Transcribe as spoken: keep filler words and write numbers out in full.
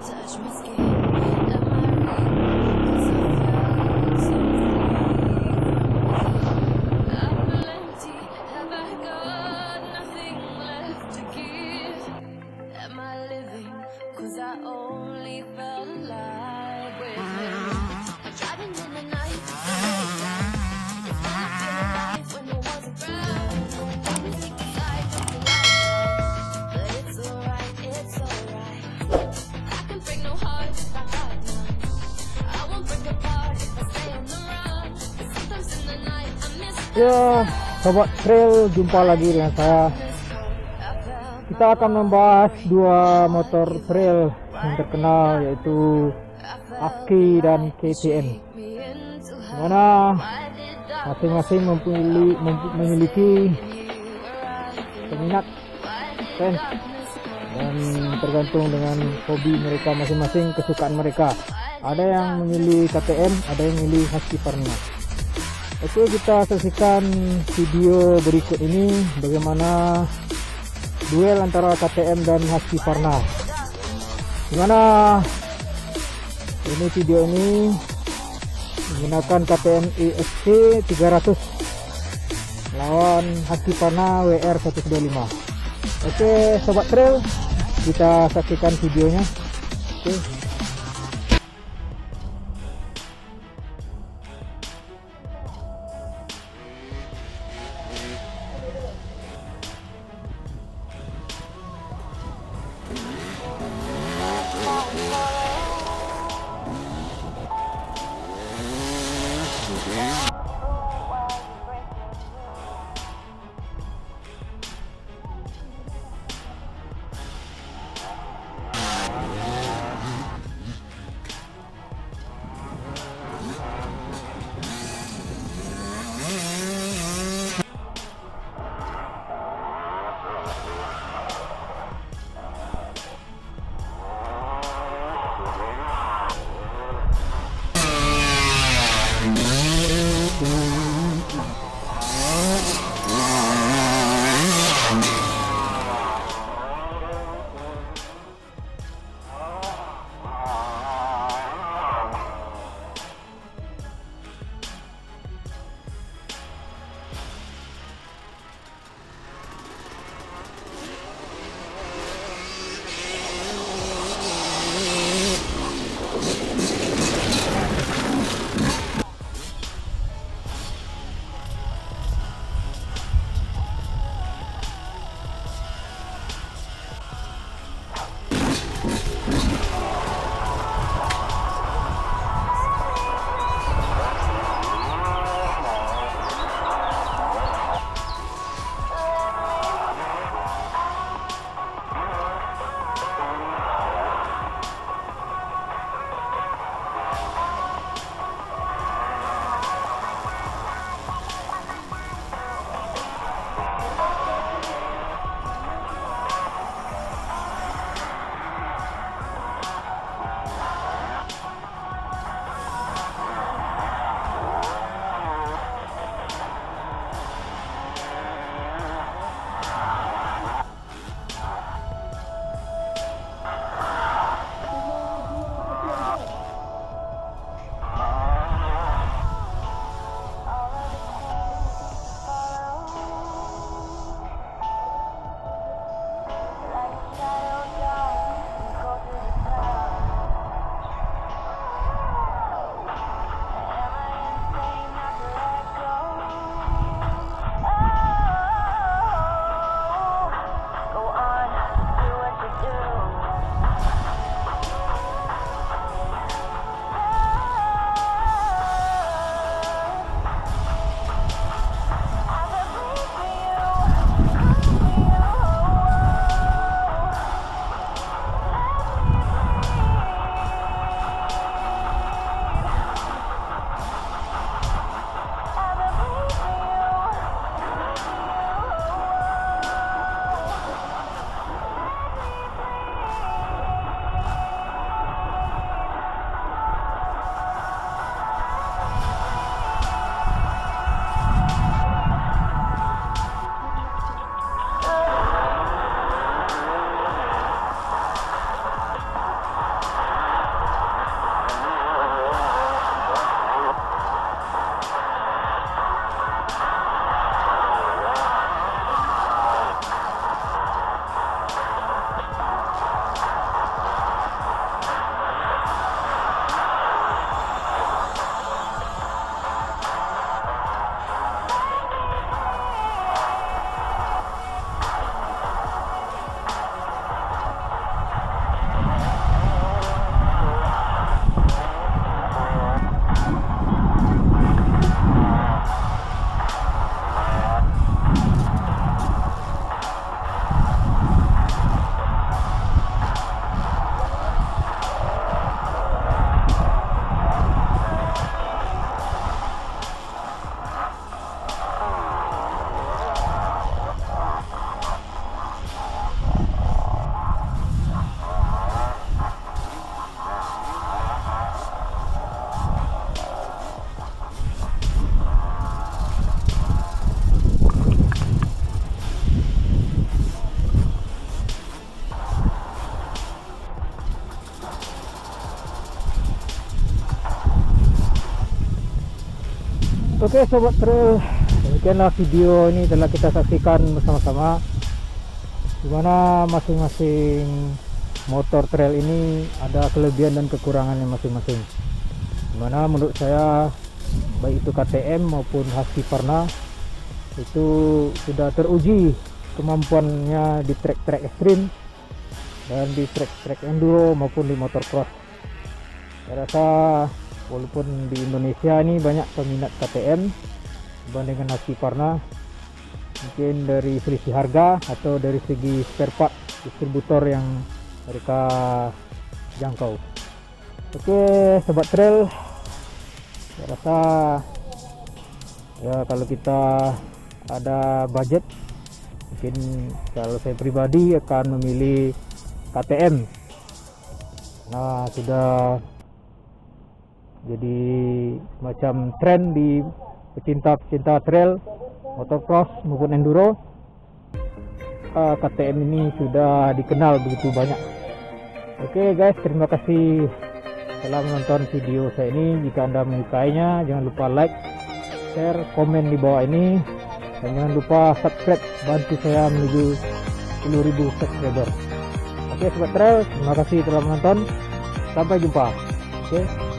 Ya, sobat trail, jumpa lagi dengan saya. Kita akan membahas dua motor trail yang terkenal, yaitu Husky dan K T M. Dimana masing-masing memiliki, memiliki peminat, fans, dan tergantung dengan hobi mereka masing-masing, kesukaan mereka. Ada yang memilih K T M, ada yang memilih Husqvarna. Oke, kita saksikan video berikut ini bagaimana duel antara K T M dan Husqvarna. Dimana ini video ini menggunakan K T M E S C tiga ratus lawan Husqvarna W R seratus dua puluh lima. Oke, sobat trail, kita saksikan videonya. Oke. Oke sobat trail, demikianlah video ini telah kita saksikan bersama-sama, dimana masing-masing motor trail ini ada kelebihan dan kekurangannya masing-masing. Dimana menurut saya baik itu K T M maupun Husqvarna itu sudah teruji kemampuannya di trek-trek ekstrim dan di trek-trek enduro maupun di motocross. Saya rasa walaupun di Indonesia ini banyak peminat K T M dibandingkan Husqvarna, mungkin dari selisih harga atau dari segi spare part distributor yang mereka jangkau. Oke sobat trail, saya rasa ya kalau kita ada budget, mungkin kalau saya pribadi akan memilih K T M. Nah sudah jadi macam tren di pecinta-pecinta trail, motocross maupun enduro. uh, K T M ini sudah dikenal begitu banyak. Oke guys, terima kasih telah menonton video saya ini. Jika anda menyukainya, jangan lupa like, share, komen di bawah ini, dan jangan lupa subscribe, bantu saya menuju sepuluh ribu subscriber. Oke sobat trail, terima kasih telah menonton, sampai jumpa. Oke.